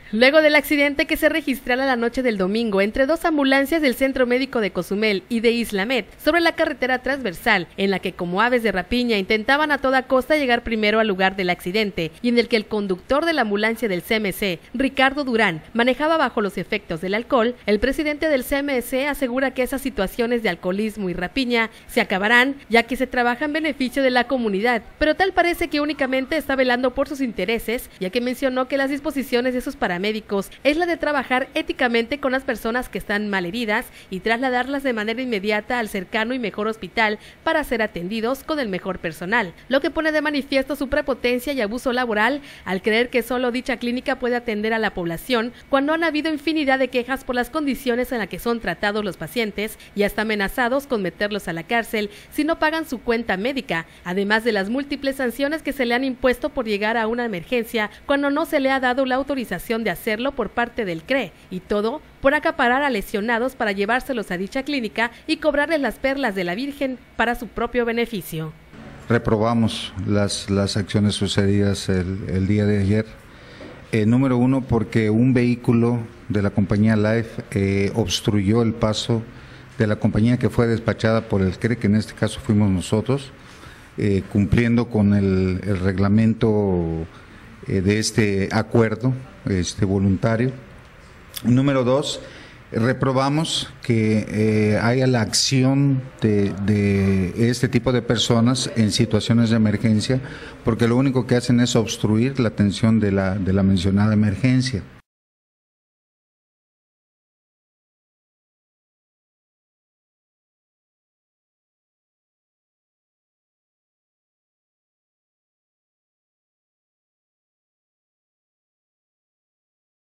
Luego del accidente que se registrara la noche del domingo entre dos ambulancias del Centro Médico de Cozumel y de Islamet sobre la carretera transversal, en la que como aves de rapiña intentaban a toda costa llegar primero al lugar del accidente y en el que el conductor de la ambulancia del CMC, Ricardo Durán, manejaba bajo los efectos del alcohol, el presidente del CMC asegura que esas situaciones de alcoholismo y rapiña se acabarán, ya que se trabaja en beneficio de la comunidad, pero tal parece que únicamente está velando por sus intereses, ya que mencionó que las disposiciones de sus paramédicos es la de trabajar éticamente con las personas que están malheridas y trasladarlas de manera inmediata al cercano y mejor hospital para ser atendidos con el mejor personal, lo que pone de manifiesto su prepotencia y abuso laboral al creer que solo dicha clínica puede atender a la población cuando han habido infinidad de quejas por las condiciones en las que son tratados los pacientes y hasta amenazados con meterlos a la cárcel si no pagan su cuenta médica, además de las múltiples sanciones que se le han impuesto por llegar a una emergencia cuando no se le ha dado la autorización de hacerlo por parte del CRE, y todo por acaparar a lesionados para llevárselos a dicha clínica y cobrarles las perlas de la Virgen para su propio beneficio. Reprobamos las acciones sucedidas el día de ayer. Número uno, porque un vehículo de la compañía Life obstruyó el paso de la compañía que fue despachada por el CRE, que en este caso fuimos nosotros, cumpliendo con el reglamento de este acuerdo voluntario. Número dos, reprobamos que haya la acción de este tipo de personas en situaciones de emergencia, porque lo único que hacen es obstruir la atención de la mencionada emergencia.